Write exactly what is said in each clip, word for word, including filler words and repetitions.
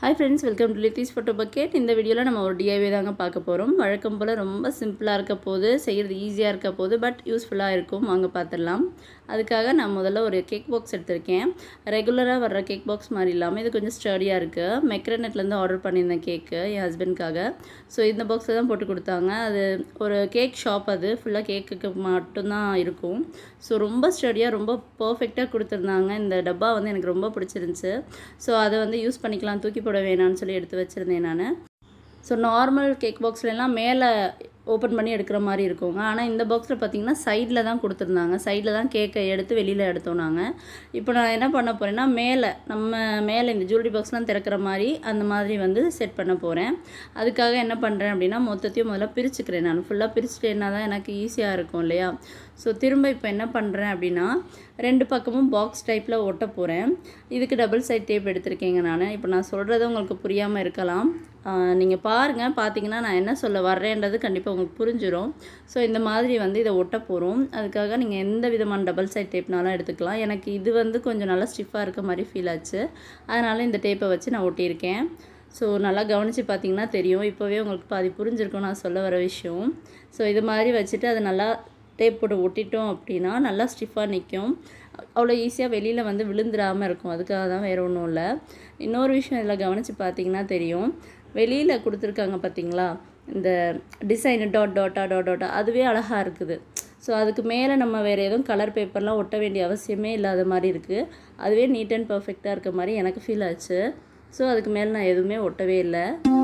Hi friends, welcome to Lithi's Photo Bucket. இந்த வீடியோல நம்ம ஒரு D I Y தாங்க பார்க்க போறோம். வழக்கம் போல ரொம்ப சிம்பிளா இருக்க போது, செய்யிறது ஈஸியா இருக்க போது, பட் யூஸ்ஃபுல்லா இருக்கும். வாங்க பார்த்திடலாம். அதுக்காக நான் முதல்ல ஒரு கேக் பாக்ஸ் எடுத்துர்க்கேன். ரெகுலரா வர்ற கேக் பாக்ஸ் மாதிரி இல்லாம இது கொஞ்சம் ஸ்டடியா இருக்கு. மெக்ரனெட்ல இருந்து ஆர்டர் பண்ணியிருந்தேன் கேக் என் ஹஸ்பண்டுக்காக. சோ இந்த பாக்ஸ்ல தான் போட்டு கொடுத்தாங்க. அது ஒரு கேக் ஷாப் அது. ஃபுல்லா கேக்குக்கு மட்டும் தான் இருக்கும். சோ ரொம்ப ஸ்டடியா ரொம்ப பெர்ஃபெக்ட்டா கொடுத்திருந்தாங்க. இந்த டப்பா வந்து எனக்கு ரொம்ப பிடிச்சிருந்துச்சு. சோ அத வந்து யூஸ் பண்ணிக்கலாம் தூக்கி போட வேணாம்னு சொல்லி எடுத்து வச்சிருந்தேன் நானு. சோ நார்மல் கேக் பாக்ஸ்ல எல்லாம் மேலே ஓபன் பண்ணி எடுக்கிற மாதிரி இருக்குங்க. ஆனா இந்த பாக்ஸ்ல பாத்தீங்கன்னா சைடுல தான் கொடுத்திருந்தாங்க. சைடுல தான் கேக்க எடுத்து வெளியில எடுத்தோம் நாங்க. இப்போ நான் என்ன பண்ண போறேன்னா மேலே நம்ம மேலே இந்த ஜுவல்லரி பாக்ஸ்லாம் திறக்கிற மாதிரி அந்த மாதிரி வந்து செட் பண்ண போறேன். அதுக்காக என்ன பண்றேன் அப்படினா மொத்தத்தையும் முதல்ல பிரிச்சுக்கிறேன் நான். ஃபுல்லா பிரிச்சிட்டேன்னா தான் எனக்கு ஈஸியா இருக்கும் இல்லையா? சோ திரும்ப இப்போ என்ன பண்றேன் அப்படினா ரெண்டு பக்கமும் பாக்ஸ் டைப்ல ஒட்ட போறேன். இதுக்கு டபுள் சைடு டேப் எடுத்துர்க்கேங்க நானு. இப்போ நான் சொல்றது உங்களுக்கு புரியாம இருக்கலாம். நீங்க பாருங்க. பாத்தீங்கன்னா நான் என்ன சொல்ல வரேன்றது கண்டிப்பா உங்களுக்கு புரிஞ்சிரும். சோ இந்த மாதிரி வந்து இத ஒட்ட போறோம். அதுக்காக நீங்க எந்த விதமான டபுள் சைடு டேப்னாலும் எடுத்துக்கலாம். எனக்கு இது வந்து கொஞ்சம் நல்லா ஸ்டிஃபா இருக்க மாதிரி ஃபீல் ஆச்சு. அதனால இந்த டேப்பை வச்சு நான் ஒட்டி இருக்கேன். சோ நல்லா கவனிச்சு பாத்தீங்கன்னா தெரியும். இப்போவே உங்களுக்கு பாதி புரிஞ்சிருக்கும் நான் சொல்ல வர விஷயம். சோ இது மாதிரி வச்சிட்டு அத நல்லா டேப் போட்டு ஒட்டிட்டோம் அப்படினா நல்லா ஸ்டிஃபா நிக்கும். அவ்வளவு ஈஸியா வெளியில வந்து விழுந்துராம இருக்கும். அதுக்காக தான் வேற ஒண்ணும் இல்ல. இன்னொரு விஷயம் இதல கவனிச்சு பாத்தீங்கன்னா தெரியும். வெளியில கொடுத்திருக்காங்க பாத்தீங்களா? இந்த டிசைன் டாட் டாட்டா டாட் டாட்டா அதுவே அழகா இருக்குது. சோ அதுக்கு மேல நம்ம வேற எதுவும் கலர் பேப்பர்லாம் ஒட்ட வேண்டிய அவசியமே இல்லாத மாதிரி இருக்கு. அதுவே நீட் அண்ட் பெர்ஃபெக்ட்டா இருக்க மாதிரி எனக்கு ஃபீல் ஆச்சு. சோ அதுக்கு மேல நான் எதுவுமே ஒட்டவே இல்ல.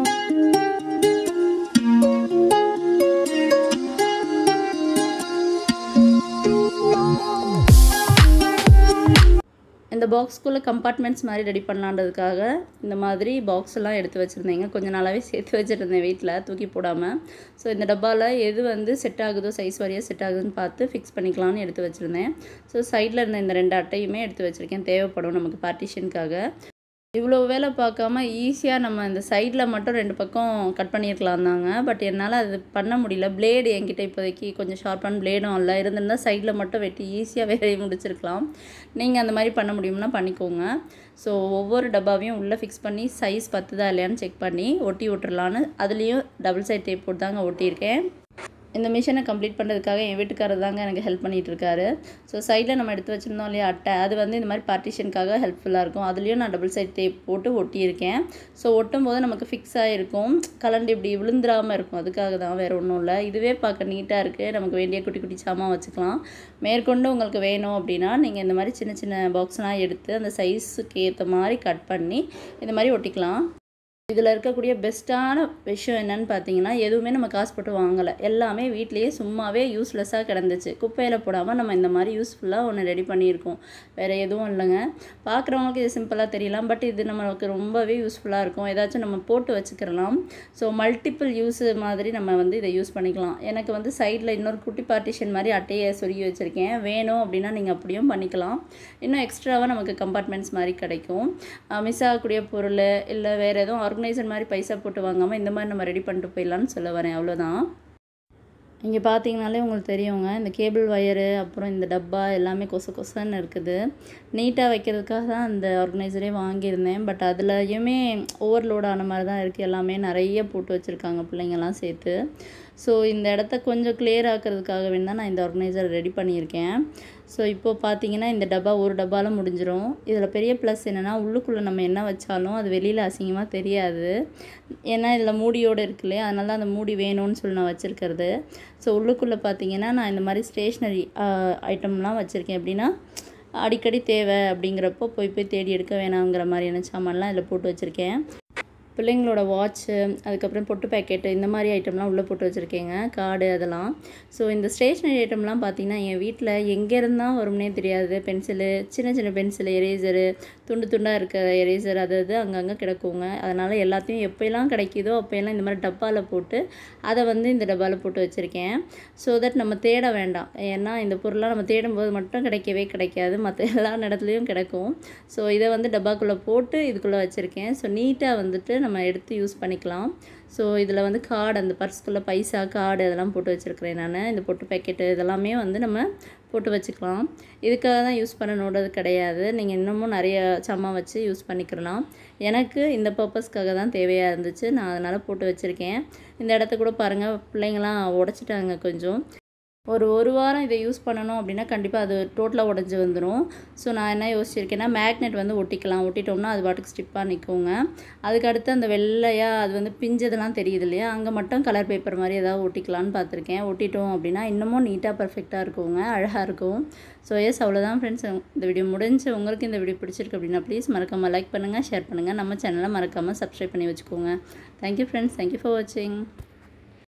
இந்த பாக்ஸ்க்குள்ள கம்பார்ட்மெண்ட்ஸ் மாதிரி ரெடி பண்ணலாம்ன்றதுக்காக இந்த மாதிரி பாக்ஸ் எல்லாம் எடுத்து வச்சிருந்தேங்க. கொஞ்ச நாளாவே சேர்த்து வச்சிருந்தேன் வீட்ல தூக்கி போடாம. சோ இந்த டப்பால எது வந்து செட் ஆகுதோ சைஸ் வாரியா செட் ஆகுதுன்னு பார்த்து ஃபிக்ஸ் பண்ணிக்கலாம்னு எடுத்து வச்சிருந்தேன். சோ சைடுல இருந்த இந்த ரெண்டு அட்டையுமே எடுத்து வச்சிருக்கேன். தேவைப்படும் நமக்கு பார்ட்டிஷனுக்காக. இவ்ளோ வேலை பார்க்காம ஈஸியா நம்ம இந்த சைடுல மட்டும் ரெண்டு பக்கம் கட் பண்ணிருக்கலாம் தாங்க. பட் என்னால அது பண்ண முடியல. பிளேட் என்கிட்ட இப்போதைக்கு கொஞ்சம் ஷார்ப்பான பிளேடும் இல்ல. இருந்திருந்தா சைடுல மட்டும் வெட்டி ஈஸியா வேலையை முடிச்சிருக்கலாம். நீங்க அந்த மாதிரி பண்ண முடியும்னா பண்ணிக்கோங்க. சோ ஒவ்வொரு டப்பாவையும் உள்ள ஃபிக்ஸ் பண்ணி சைஸ் பத்துதா இல்லையான்னு செக் பண்ணி ஒட்டி விட்டுறலாம்னு அதுலயும் டபுள் சைடு டேப் போட்டு தாங்க ஒட்டி இருக்கேன். இந்த மிஷனை கம்ப்ளீட் பண்றதுக்காக என் வீட்டுக்காரர் தாங்க எனக்கு ஹெல்ப் பண்ணிட்டு இருக்காரு. சோ சைடுல நம்ம எடுத்து வச்சிருந்தோம் இல்லையா அட்டை அது வந்து இந்த மாதிரி பார்ட்டிஷனுக்காக ஹெல்ப்ஃபுல்லா இருக்கும். அதுலயும் நான் டபுள் சைடு டேப் போட்டு ஒட்டி இருக்கேன். சோ ஒட்டும்போது நமக்கு ஃபிக்ஸ் ஆயிருக்கும். கலண்டு இப்படி விழுந்துராம இருக்கும். அதுக்காக தான் வேற ஒண்ணும் இல்ல. இதுவே பார்க்க நீட்டா இருக்கு. நமக்கு வேண்டிய குட்டி குட்டி சாமான் வச்சுக்கலாம். மேற்கொண்டு உங்களுக்கு வேணும் அப்படினா நீங்க இந்த மாதிரி சின்ன சின்ன பாக்ஸ்லாம் எடுத்து அந்த சைஸ்க்கு ஏத்த மாதிரி கட் பண்ணி இந்த மாதிரி ஒட்டிக்கலாம். இதுல இருக்கக்கூடிய பெஸ்டான விஷயம் என்னன்னு பாத்தீங்கன்னா எதுவுமே நம்ம காசு போட்டு வாங்கல. எல்லாமே வீட்லயே சும்மாவே யூஸ்லெஸ்ஸா கிடந்துச்சு. குப்பையில போடாம நம்ம இந்த மாதிரி யூஸ்ஃபுல்லா ஒன்னு ரெடி பண்ணியிருக்கோம். வேற எதுவும் இல்லங்க. பார்க்கறவங்களுக்கு இது சிம்பிளா தெரியலாம். பட் இது நமக்கு ரொம்பவே யூஸ்ஃபுல்லா இருக்கும். ஏதாச்சும் நம்ம போட்டு வச்சுக்கலாம். சோ மல்டிபிள் யூஸ் மாதிரி நம்ம வந்து இத யூஸ் பண்ணிக்கலாம். எனக்கு வந்து சைடுல இன்னொரு குட்டி பார்ட்டிஷன் மாதிரி அட்டையை சொருகி வச்சிருக்கேன். வேணும் அப்படினா நீங்க அப்படியும் பண்ணிக்கலாம். இன்னும் எக்ஸ்ட்ராவா நமக்கு கம்பார்ட்மெண்ட்ஸ் மாதிரி கிடைக்கும். மிஸ் ஆகக்கூடிய பொருள் இல்ல வேற எதுவும் ஆர்கனைசர் மாதிரி பைசா போட்டு வாங்காம இந்த மாதிரி நம்ம ரெடி பண்ணிட்டு போயிடலாம்னு சொல்ல வரேன். அவ்வளவுதான். இங்க பாத்தீங்கனாலே உங்களுக்கு தெரியுங்க. இந்த கேபிள் வயர் அப்புறம் இந்த டப்பா எல்லாமே கொச கொசன்னு இருக்குது. நீட்டா வைக்கிறதுக்காக தான் அந்த ஆர்கனைசரே வாங்கியிருந்தேன். பட் அதுலயுமே ஓவர்லோட் ஆன மாதிரி தான் இருக்கு. எல்லாமே நிறைய போட்டு வச்சிருக்காங்க பிள்ளைங்க எல்லாம் சேர்த்து. சோ இந்த இடத்தை கொஞ்சம் கிளியர் ஆக்குறதுக்காக வேணா நான் இந்த ஆர்கனைசர் ரெடி பண்ணியிருக்கேன். சோ இப்போ பாத்தீங்கன்னா இந்த டப்பா ஒரு டப்பால முடிஞ்சிரும். இதுல பெரிய ப்ளஸ் என்னன்னா உள்ளுக்குள்ள நம்ம என்ன வச்சாலும் அது வெளியில அசிங்கமா தெரியாது. ஏன்னா இதுல மூடியோட இருக்குல்ல. அதனால தான் அந்த மூடி வேணும்னு சொல்லி நான் வச்சிருக்கிறது. சோ உள்ளுக்குள்ள பாத்தீங்கன்னா நான் இந்த மாதிரி ஸ்டேஷனரி ஐட்டம்லாம் வச்சிருக்கேன். எப்படின்னா அடிக்கடி தேவை அப்படிங்கறப்போ போய் போய் தேடி எடுக்க வேணாம்ங்கற மாதிரியான சாமான்லாம் இதுல போட்டு வச்சிருக்கேன். பிள்ளைங்களோட வாட்ச் அதுக்கு அப்புறம் பொட்டு பாக்கெட் இந்த மாதிரி ஐட்டம்லாம் உள்ள போட்டு வச்சிருக்கேங்க. கார்டு அதெல்லாம். சோ இந்த ஸ்டேஷனரி ஐட்டம்லாம் பாத்தீங்கன்னா என் வீட்ல எங்க இருந்தா வரும்னே தெரியாது. பென்சில் சின்ன சின்ன பென்சில் எரேசர் துண்டு துண்டா இருக்க எரேசர் அது அது அங்கங்க கிடக்குங்க. அதனால எல்லாத்தையும் எப்பெல்லாம் கிடைக்குதோ அப்பெல்லாம் இந்த மாதிரி டப்பால போட்டு அத வந்து இந்த டப்பால போட்டு வச்சிருக்கேன். சோ தட் நம்ம தேட வேண்டாம். ஏன்னா இந்த பொருள்லாம் நம்ம தேடும்போது மட்டும் கிடைக்கவே கிடைக்காது. மத்த எல்லா இடத்துலயும் கிடக்கும். சோ இத வந்து டப்பாக்குள்ள போட்டு இதுக்குள்ள வச்சிருக்கேன். சோ நீட்டா வந்துட்டு நம்ம எடுத்து யூஸ் பண்ணிக்கலாம். ஸோ இதில் வந்து கார்டு, அந்த பர்ஸ்க்குள்ளே பைசா, கார்டு அதெல்லாம் போட்டு வச்சுருக்கிறேன் நான். இந்த பொட்டு பேக்கெட்டு இதெல்லாமே வந்து நம்ம போட்டு வச்சுக்கலாம். இதுக்காக தான் யூஸ் பண்ணணுன்றது கிடையாது. நீங்கள் இன்னமும் நிறைய சாமான் வச்சு யூஸ் பண்ணிக்கலாம். எனக்கு இந்த பர்பஸ்க்காக தான் தேவையாக இருந்துச்சு. நான் அதனால் போட்டு வச்சுருக்கேன். இந்த இடத்த கூட பாருங்கள், பிள்ளைங்களாம் உடச்சிட்டாங்க கொஞ்சம். ஒரு ஒரு வாரம் இதை யூஸ் பண்ணணும் அப்படின்னா கண்டிப்பாக அது டோட்டலாக உடஞ்சி வந்துடும். ஸோ நான் என்ன யோசிச்சிருக்கேன்னா, மேக்னெட் வந்து ஒட்டிக்கலாம். ஒட்டிட்டோம்னா அது பாட்டுக்கு ஸ்டிப்பாக நிற்குங்க. அதுக்கடுத்து அந்த வெள்ளையாக அது வந்து பிஞ்சதெல்லாம் தெரியுது இல்லையா, அங்கே மட்டும் கலர் பேப்பர் மாதிரி ஏதாவது ஒட்டிக்கலான்னு பார்த்துருக்கேன். ஒட்டிட்டோம் அப்படின்னா இன்னமும் நீட்டாக பர்ஃபெக்டாக இருக்குங்க, அழகாக இருக்கும். ஸோ எஸ், அவ்வளோதான் ஃப்ரெண்ட்ஸ். இந்த வீடியோ முடிஞ்சு. உங்களுக்கு இந்த வீடியோ பிடிச்சிருக்கு அப்படின்னா ப்ளீஸ் மறக்காமல் லைக் பண்ணுங்கள், ஷேர் பண்ணுங்கள். நம்ம சேனலை மறக்காமல் சப்ஸ்கிரைப் பண்ணி வச்சுக்கோங்க. Thank you friends. தேங்க்யூ ஃபார் வாட்சிங்.